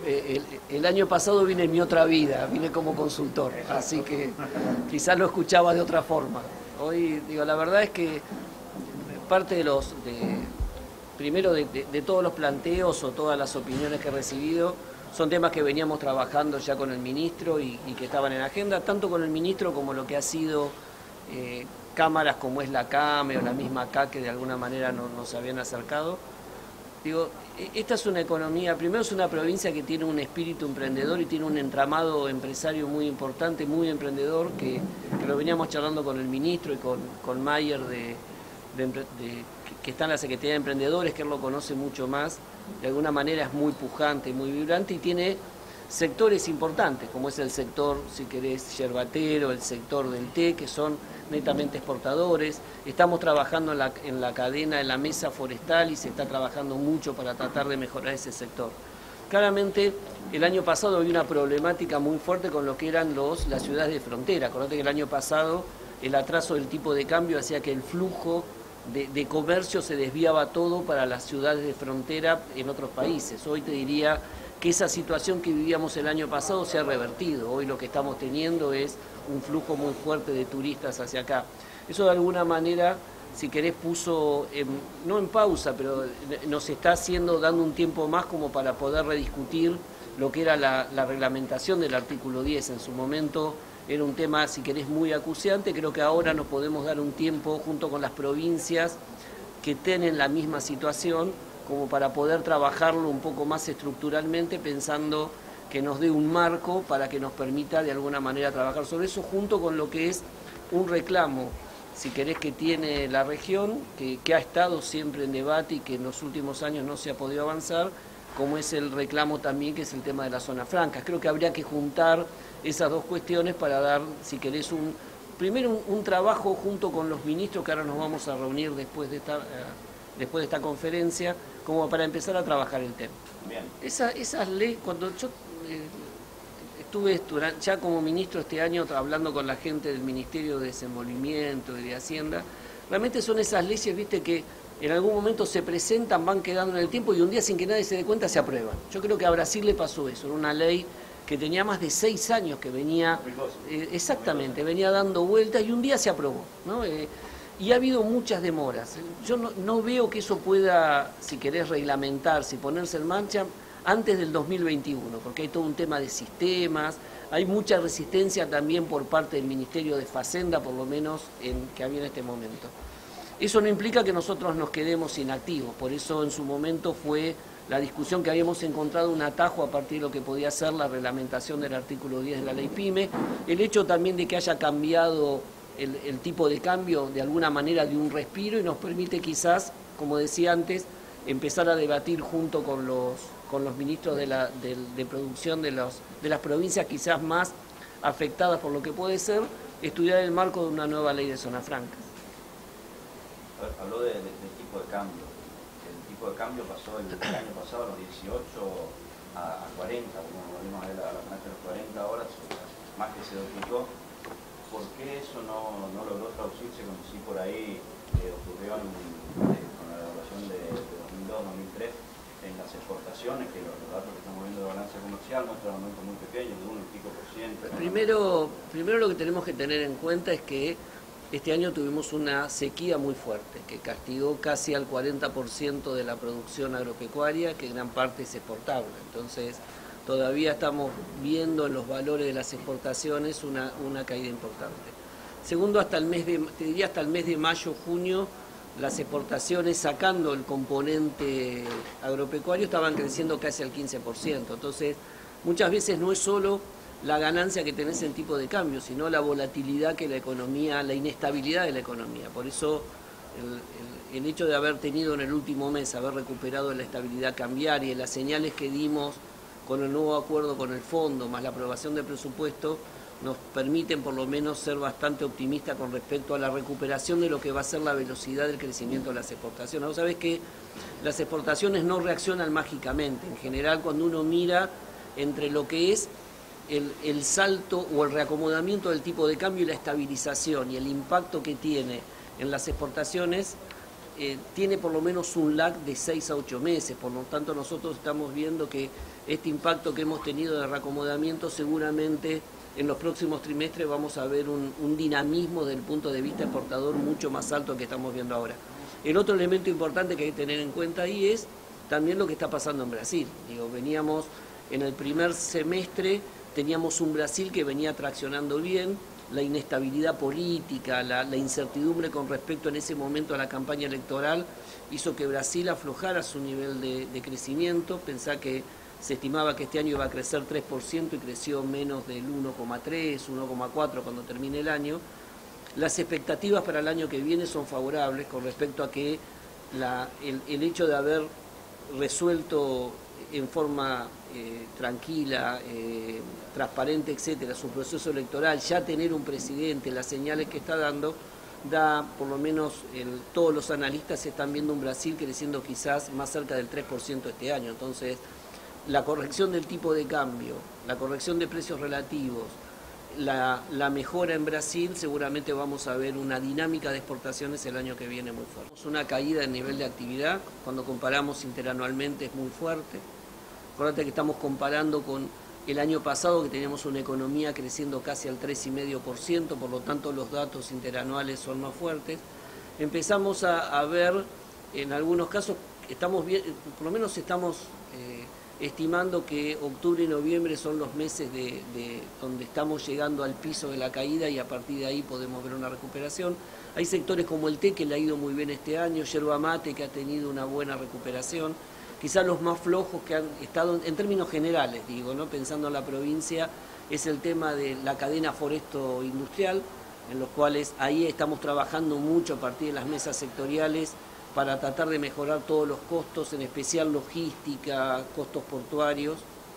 el año pasado vine en mi otra vida, vine como consultor, así que quizás lo escuchaba de otra forma. Hoy, digo, la verdad es que parte primero de todos los planteos o todas las opiniones que he recibido son temas que veníamos trabajando ya con el ministro y que estaban en agenda, tanto con el ministro como lo que ha sido cámaras como es la CAME o la misma CA que de alguna manera nos habían acercado. Digo, esta es una economía, primero es una provincia que tiene un espíritu emprendedor y tiene un entramado empresario muy importante, muy emprendedor, que lo veníamos charlando con el ministro y con Mayer que está en la Secretaría de Emprendedores, que él lo conoce mucho más, de alguna manera es muy pujante, muy vibrante y tiene sectores importantes, como es el sector, si querés, yerbatero, el sector del té, que son netamente exportadores. Estamos trabajando en la cadena, en la mesa forestal y se está trabajando mucho para tratar de mejorar ese sector. Claramente, el año pasado había una problemática muy fuerte con lo que eran las ciudades de frontera. Acordate que el año pasado el atraso del tipo de cambio hacía que el flujo de comercio se desviaba todo para las ciudades de frontera en otros países. Hoy te diría que esa situación que vivíamos el año pasado se ha revertido. Hoy lo que estamos teniendo es un flujo muy fuerte de turistas hacia acá. Eso de alguna manera, si querés, puso, no en pausa, pero nos está dando un tiempo más como para poder rediscutir lo que era la reglamentación del artículo 10. En su momento era un tema, si querés, muy acuciante. Creo que ahora nos podemos dar un tiempo junto con las provincias que tienen la misma situación como para poder trabajarlo un poco más estructuralmente, pensando que nos dé un marco para que nos permita de alguna manera trabajar sobre eso, junto con lo que es un reclamo, si querés, que tiene la región, que ha estado siempre en debate y que en los últimos años no se ha podido avanzar, como es el reclamo también, que es el tema de las zonas francas. Creo que habría que juntar esas dos cuestiones para dar, si querés, primero un trabajo junto con los ministros, que ahora nos vamos a reunir después de esta conferencia, como para empezar a trabajar el tema. Bien. Esas leyes, cuando yo estuve ya como ministro este año hablando con la gente del Ministerio de Desenvolvimiento y de Hacienda, realmente son esas leyes, viste, que en algún momento se presentan, van quedando en el tiempo y un día sin que nadie se dé cuenta se aprueban. Yo creo que a Brasil le pasó eso, era una ley que tenía más de 6 años que venía, exactamente, venía dando vueltas y un día se aprobó, ¿no? Y ha habido muchas demoras. Yo no veo que eso pueda, si querés, reglamentarse y ponerse en marcha antes del 2021, porque hay todo un tema de sistemas, hay mucha resistencia también por parte del Ministerio de Facenda, por lo menos que había en este momento. Eso no implica que nosotros nos quedemos inactivos, por eso en su momento fue la discusión que habíamos encontrado un atajo a partir de lo que podía ser la reglamentación del artículo 10 de la ley PYME, el hecho también de que haya cambiado el tipo de cambio de alguna manera de un respiro y nos permite quizás, como decía antes, empezar a debatir junto con los ministros de producción de las provincias quizás más afectadas por lo que puede ser, estudiar el marco de una nueva ley de zonas francas. Habló del tipo de cambio. El tipo de cambio pasó el año pasado a los 18 a 40, como volvimos a ver a la canasta de los 40 horas, más que se duplicó. ¿Por qué eso no logró traducirse como si por ahí ocurrió con la evaluación de 2002-2003 en las exportaciones, que los datos que estamos viendo de balanza comercial muestran un aumento muy pequeño, de 1 y pico por ciento? Primero lo que tenemos que tener en cuenta es que este año tuvimos una sequía muy fuerte, que castigó casi al 40% de la producción agropecuaria, que gran parte es exportable. Entonces, todavía estamos viendo en los valores de las exportaciones una caída importante. Segundo, hasta el mes de mayo, junio, las exportaciones, sacando el componente agropecuario, estaban creciendo casi al 15%. Entonces, muchas veces no es solo la ganancia que tenés en tipo de cambio, sino la volatilidad que la economía, la inestabilidad de la economía. Por eso el hecho de haber tenido en el último mes, haber recuperado la estabilidad cambiaria y las señales que dimos con el nuevo acuerdo con el fondo, más la aprobación del presupuesto, nos permiten por lo menos ser bastante optimistas con respecto a la recuperación de lo que va a ser la velocidad del crecimiento de las exportaciones. Vos sabés que las exportaciones no reaccionan mágicamente. En general, cuando uno mira entre lo que es el salto o el reacomodamiento del tipo de cambio y la estabilización y el impacto que tiene en las exportaciones, tiene por lo menos un lag de 6 a 8 meses. Por lo tanto, nosotros estamos viendo que este impacto que hemos tenido de reacomodamiento, seguramente en los próximos trimestres vamos a ver un dinamismo desde el punto de vista exportador mucho más alto que estamos viendo ahora. El otro elemento importante que hay que tener en cuenta ahí es también lo que está pasando en Brasil. Digo, veníamos en el primer semestre, teníamos un Brasil que venía traccionando bien, la inestabilidad política, la incertidumbre con respecto en ese momento a la campaña electoral hizo que Brasil aflojara su nivel de crecimiento. Pensá que se estimaba que este año iba a crecer 3% y creció menos del 1,3, 1,4 cuando termine el año. Las expectativas para el año que viene son favorables con respecto a que el hecho de haber resuelto en forma tranquila, transparente, etcétera, su proceso electoral, ya tener un presidente, las señales que está dando, da, por lo menos todos los analistas están viendo un Brasil creciendo quizás más cerca del 3% este año. Entonces, la corrección del tipo de cambio, la corrección de precios relativos, la mejora en Brasil, seguramente vamos a ver una dinámica de exportaciones el año que viene muy fuerte. Una caída en nivel de actividad, cuando comparamos interanualmente es muy fuerte. Acuérdate que estamos comparando con el año pasado que teníamos una economía creciendo casi al 3,5%, por lo tanto los datos interanuales son más fuertes. Empezamos a ver, en algunos casos, por lo menos estamos estimando que octubre y noviembre son los meses donde estamos llegando al piso de la caída y a partir de ahí podemos ver una recuperación. Hay sectores como el té que le ha ido muy bien este año, yerba mate que ha tenido una buena recuperación. Quizás los más flojos que han estado, en términos generales, digo, ¿no? Pensando en la provincia, es el tema de la cadena foresto-industrial, en los cuales ahí estamos trabajando mucho a partir de las mesas sectoriales para tratar de mejorar todos los costos, en especial logística, costos portuarios.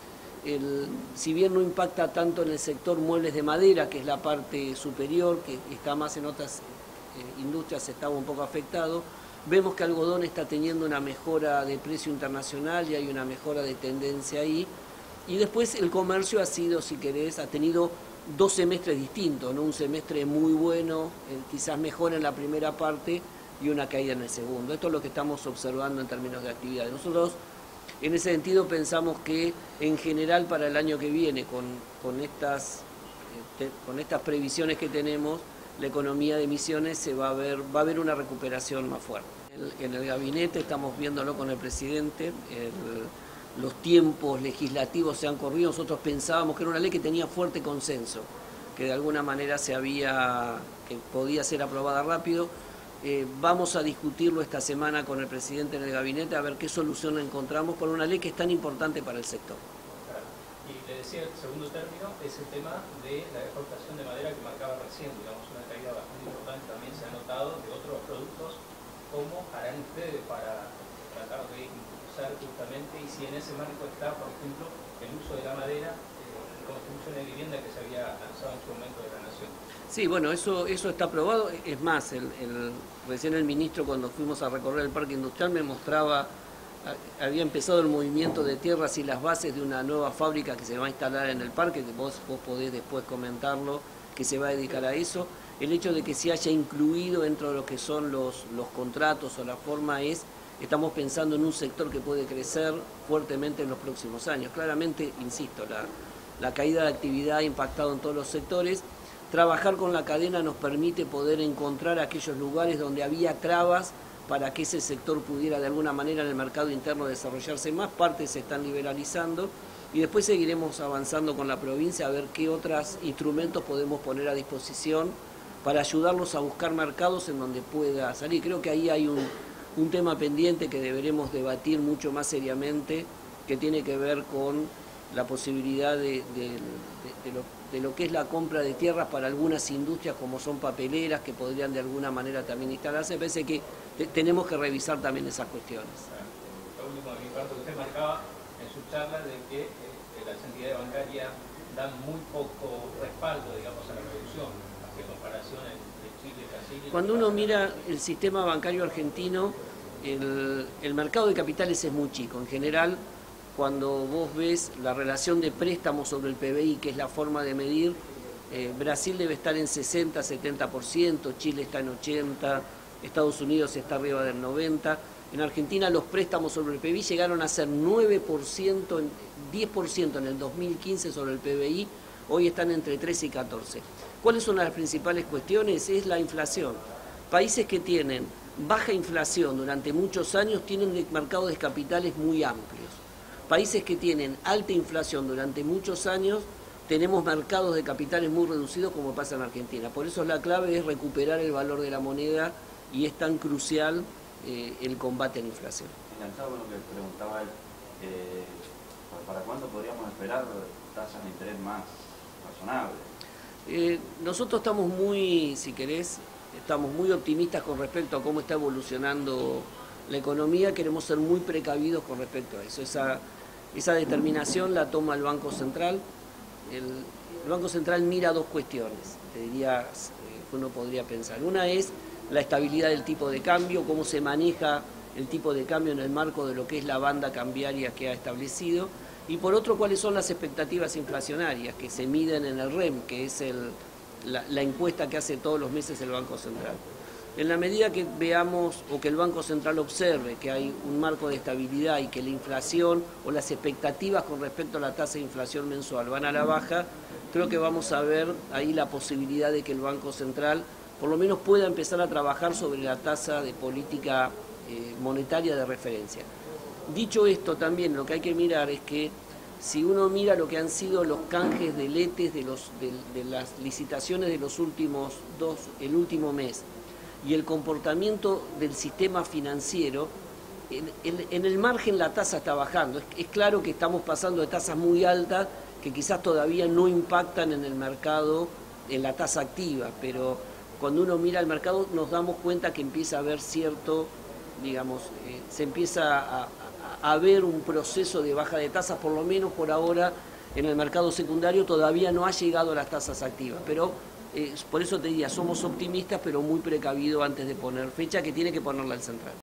Si bien no impacta tanto en el sector muebles de madera, que es la parte superior, que está más en otras industrias, estaba un poco afectado, vemos que algodón está teniendo una mejora de precio internacional y hay una mejora de tendencia ahí. Y después el comercio ha sido, si querés, ha tenido 2 semestres distintos, ¿no? Un semestre muy bueno, quizás mejor en la primera parte, y una caída en el segundo. Esto es lo que estamos observando en términos de actividad. Nosotros, en ese sentido, pensamos que en general para el año que viene, con estas previsiones que tenemos, la economía de Misiones va a haber una recuperación más fuerte. En el gabinete estamos viéndolo con el presidente, los tiempos legislativos se han corrido. Nosotros pensábamos que era una ley que tenía fuerte consenso, que de alguna manera que podía ser aprobada rápido. Vamos a discutirlo esta semana con el presidente en el gabinete a ver qué solución encontramos con una ley que es tan importante para el sector. Claro. Y le decía, el segundo término es el tema de la exportación de madera que marcaba recién, digamos, una caída bastante importante. También se ha notado de otros productos. ¿Cómo harán ustedes para tratar de impulsar justamente, y si en ese marco está, por ejemplo, el uso de la madera en construcción de vivienda que se había lanzado en su momento de la Nación? Sí, bueno, eso está aprobado. Es más, recién el ministro, cuando fuimos a recorrer el parque industrial, me mostraba, había empezado el movimiento de tierras y las bases de una nueva fábrica que se va a instalar en el parque, que vos podés después comentarlo, que se va a dedicar a eso. El hecho de que se haya incluido dentro de lo que son los contratos o la forma estamos pensando en un sector que puede crecer fuertemente en los próximos años. Claramente, insisto, la caída de actividad ha impactado en todos los sectores. Trabajar con la cadena nos permite poder encontrar aquellos lugares donde había trabas para que ese sector pudiera de alguna manera en el mercado interno desarrollarse más. Partes se están liberalizando y después seguiremos avanzando con la provincia a ver qué otros instrumentos podemos poner a disposición para ayudarlos a buscar mercados en donde pueda salir. Creo que ahí hay un tema pendiente que deberemos debatir mucho más seriamente, que tiene que ver con la posibilidad de lo que es la compra de tierras para algunas industrias como son papeleras, que podrían de alguna manera también instalarse. Me parece que tenemos que revisar también esas cuestiones. Lo último de mi parte, usted marcaba en su charla de que las entidades bancarias dan muy poco respaldo, digamos, a la producción, en comparación de Chile, Brasil. Cuando uno mira el sistema bancario argentino, el mercado de capitales es muy chico. En general, cuando vos ves la relación de préstamos sobre el PBI, que es la forma de medir, Brasil debe estar en 60, 70%, Chile está en 80%, Estados Unidos está arriba del 90%. En Argentina los préstamos sobre el PBI llegaron a ser 9% en 10% en el 2015 sobre el PBI, hoy están entre 13 y 14. ¿Cuáles son las principales cuestiones? Es la inflación. Países que tienen baja inflación durante muchos años tienen mercados de capitales muy amplios. Países que tienen alta inflación durante muchos años tenemos mercados de capitales muy reducidos como pasa en Argentina. Por eso la clave es recuperar el valor de la moneda y es tan crucial el combate a la inflación. Enganchado con lo que preguntaba él, ¿para cuándo podríamos esperar tasas de interés más razonables? Nosotros estamos muy, si querés, estamos muy optimistas con respecto a cómo está evolucionando la economía, queremos ser muy precavidos con respecto a eso. Esa determinación la toma el Banco Central. El Banco Central mira dos cuestiones, te diría, que uno podría pensar. Una es la estabilidad del tipo de cambio, cómo se maneja el tipo de cambio en el marco de lo que es la banda cambiaria que ha establecido, y por otro, cuáles son las expectativas inflacionarias que se miden en el REM, que es la encuesta que hace todos los meses el Banco Central. En la medida que veamos o que el Banco Central observe que hay un marco de estabilidad y que la inflación o las expectativas con respecto a la tasa de inflación mensual van a la baja, creo que vamos a ver ahí la posibilidad de que el Banco Central por lo menos pueda empezar a trabajar sobre la tasa de política monetaria de referencia. Dicho esto, también lo que hay que mirar es que si uno mira lo que han sido los canjes de letes de las licitaciones de los el último mes, y el comportamiento del sistema financiero, en el margen la tasa está bajando. Es claro que estamos pasando de tasas muy altas que quizás todavía no impactan en el mercado, en la tasa activa, pero cuando uno mira el mercado nos damos cuenta que empieza a haber cierto, digamos, se empieza a ver un proceso de baja de tasas, por lo menos por ahora en el mercado secundario todavía no ha llegado a las tasas activas, pero por eso te diría, somos optimistas pero muy precavidos antes de poner fecha que tiene que ponerla el central.